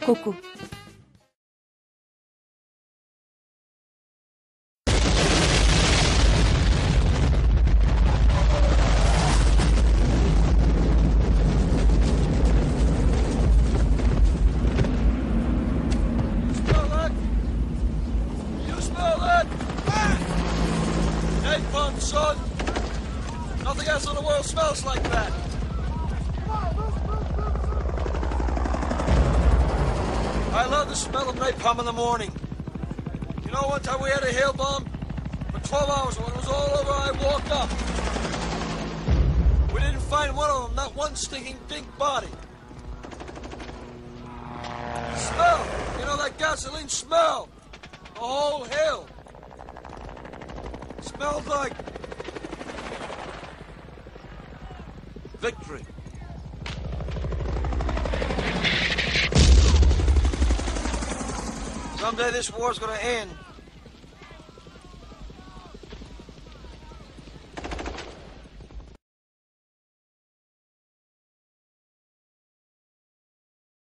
Koku. Napalm, son! Nothing else in the world smells like that! I love the smell of napalm in the morning. You know, one time we had a hail bomb? For 12 hours, when it was all over, I walked up. We didn't find one of them, not one stinking pink body. Smell! You know that gasoline smell? The whole hill. Smelled like victory. Someday this war's gonna end.